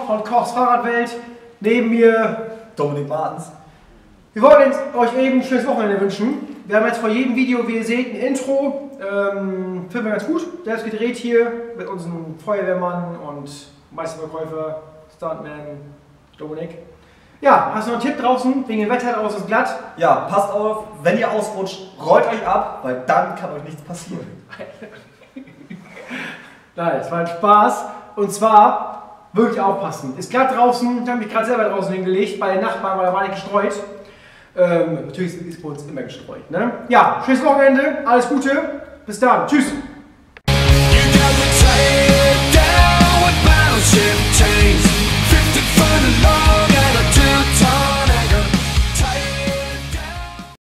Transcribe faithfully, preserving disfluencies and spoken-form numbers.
von Kochs Fahrradwelt. Neben mir Dominik Martens. Wir wollen euch eben ein schönes Wochenende wünschen. Wir haben jetzt vor jedem Video, wie ihr seht, ein Intro. Ähm, finden wir ganz gut. Selbst gedreht hier mit unserem Feuerwehrmann und Meisterverkäufer, Stuntman Dominik. Ja, hast du noch einen Tipp draußen? Wegen dem Wetter draußen ist es glatt. Ja, passt auf, wenn ihr ausrutscht, rollt euch ab, weil dann kann euch nichts passieren. Nein, es war ein Spaß. Und zwar wirklich aufpassen. Ist glatt draußen, ich habe mich gerade selber draußen hingelegt, bei den Nachbarn, weil da war nicht gestreut. Ähm, natürlich ist es bei uns immer gestreut. Ne? Ja, schönes Wochenende, alles Gute, bis dann, tschüss! Down with battleship chains, drifted for the Lord.